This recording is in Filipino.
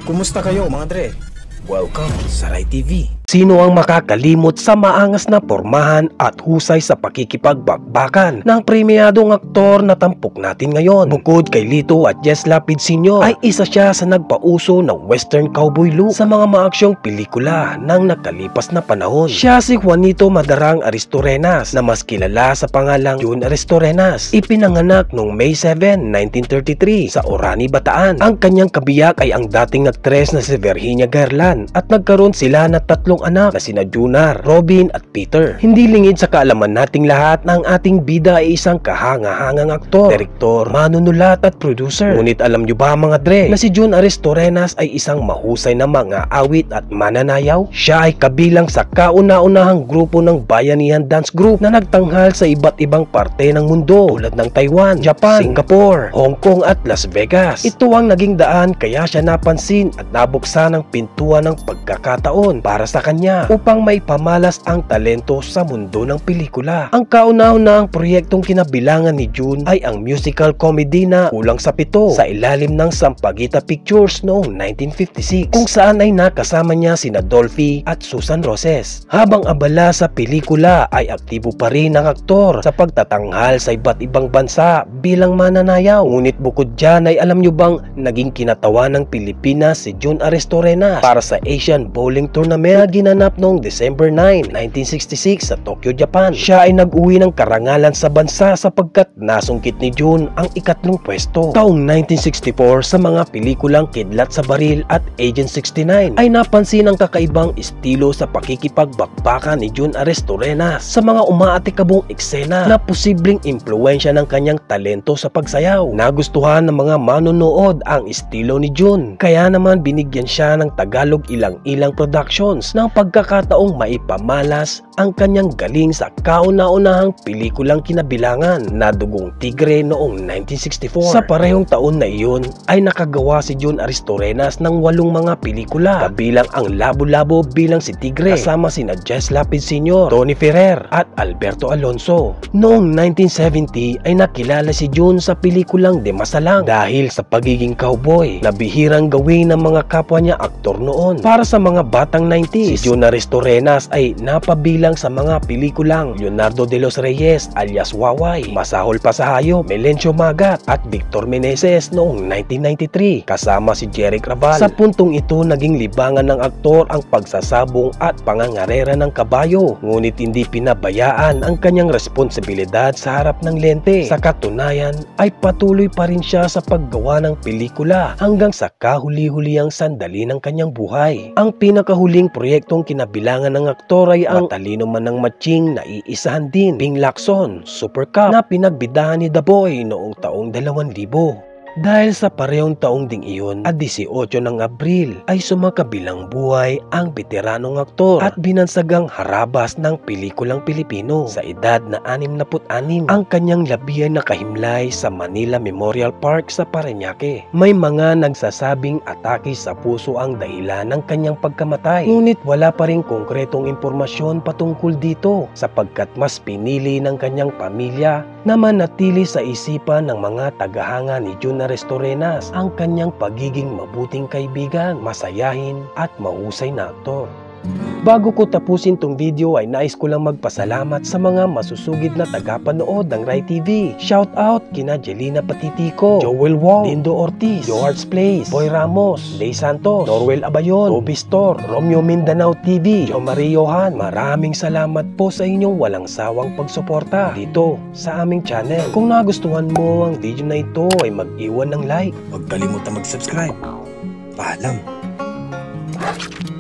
Kumusta kayo mga dre? Welcome sa Rai TV. Sino ang makakalimot sa maangas na pormahan at husay sa pakikipagbakbakan ng premiadong aktor na tampok natin ngayon? Bukod kay Lito at Jess Lapid Sr. ay isa siya sa nagpauso ng western cowboy look sa mga maaksyong pelikula ng nakalipas na panahon. Siya si Juanito Madarang Aristorenas na mas kilala sa pangalang Jun Aristorenas. Ipinanganak noong May 7, 1933 sa Orani, Bataan. Ang kanyang kabiyak ay ang dating aktres na si Virginia Garland at nagkaroon sila na tatlong anak na sina Junar, Robin at Peter. Hindi lingid sa kaalaman nating lahat na ang ating bida ay isang kahanga-hangang aktor, direktor, manunulat at producer. Ngunit alam nyo ba mga dre na si Jun Aristorenas ay isang mahusay na mga awit at mananayaw? Siya ay kabilang sa kauna-unahang grupo ng Bayanihan Dance Group na nagtanghal sa iba't ibang parte ng mundo tulad ng Taiwan, Japan, Singapore, Hong Kong at Las Vegas. Ito ang naging daan kaya siya napansin at nabuksan ang pintuan ng pagkakataon para sa kanya upang maipamalas ang talento sa mundo ng pelikula. Ang kauna-unahang proyektong kinabilangan ni Jun ay ang musical comedy na Kulang sa Pito sa ilalim ng Sampaguita Pictures noong 1956 kung saan ay nakasama niya sina Dolphy at Susan Roses. Habang abala sa pelikula ay aktibo pa rin ang aktor sa pagtatanghal sa iba't ibang bansa bilang mananayaw. Ngunit bukod dyan ay alam nyo bang naging kinatawan ng Pilipinas si Jun Aristorenas para sa Asian Bowling Tournament na ginanap noong December 9, 1966 sa Tokyo, Japan. Siya ay nag-uwi ng karangalan sa bansa sapagkat nasungkit ni Jun ang ikatlong pwesto. Taong 1964 sa mga pelikulang Kidlat sa Baril at Agent 69 ay napansin ang kakaibang estilo sa pakikipagbakbakan ni Jun Aristorenas sa mga umaatikabong eksena na posibleng impluwensya ng kanyang talento sa pagsayaw. Nagustuhan ng mga manonood ang estilo ni Jun, kaya naman binigyan siya ng Tagalog Ilang-Ilang Productions ng pagkakataong maipamalas ang kanyang galing sa kauna-unahang pelikulang kinabilangan na Dugong Tigre noong 1964. Sa parehong taon na iyon ay nakagawa si Jun Aristorenas ng 8 mga pelikula kabilang ang Labo-Labo bilang si Tigre kasama sina Jess Lapid Sr., Tony Ferrer at Alberto Alonso. Noong 1970 ay nakilala si Jun sa pelikulang De Masalang dahil sa pagiging cowboy na bihirang gawin ng mga kapwa niya aktor noon. Para sa mga batang 90s, si Jun Aristorenas ay napabilang sa mga pelikulang Leonardo de los Reyes alias Waway, Masahol pa sa Hayop, Melencio Magat at Victor Meneses noong 1993 kasama si Jerry Craval. Sa puntong ito naging libangan ng aktor ang pagsasabong at pangangarera ng kabayo, ngunit hindi pinabayaan ang kanyang responsibilidad sa harap ng lente. Sa katunayan ay patuloy pa rin siya sa paggawa ng pelikula hanggang sa kahuli-hulihang sandali ng kanyang buhay. Ang pinakahuling proyektong kinabilangan ng aktor ay ang Matalino Man ng Matching na iisahan din, Bing Lacson, Super Cup na pinagbidahan ni The Boy noong taong 2000. Dahil sa parehong taong ding iyon at 18 ng Abril ay sumakabilang buhay ang veteranong aktor at binansagang harabas ng pelikulang Pilipino. Sa edad na 66, ang kanyang labi ay nakahimlay sa Manila Memorial Park sa Parañaque. May mga nagsasabing atake sa puso ang dahilan ng kanyang pagkamatay, ngunit wala pa ring konkretong impormasyon patungkol dito sapagkat mas pinili ng kanyang pamilya na manatili sa isipan ng mga tagahanga ni Jun Aristorenas ang kanyang pagiging mabuting kaibigan, masayahin at mahusay na aktor. Bago ko tapusin tong video ay nais ko lang magpasalamat sa mga masusugid na tagapanood ng Rai TV. Shout out kina Jelina Patitico, Joel Wong, Lindo Ortiz, George Place, Boy Ramos, Lay Santos, Norwell Abayon, Toby Store, Romeo Mindanao TV, Jo Marie Johan. Maraming salamat po sa inyong walang sawang pagsuporta dito sa aming channel. Kung nagustuhan mo ang video na ito ay mag-iwan ng like. Huwag kalimutan mag-subscribe. Paalam.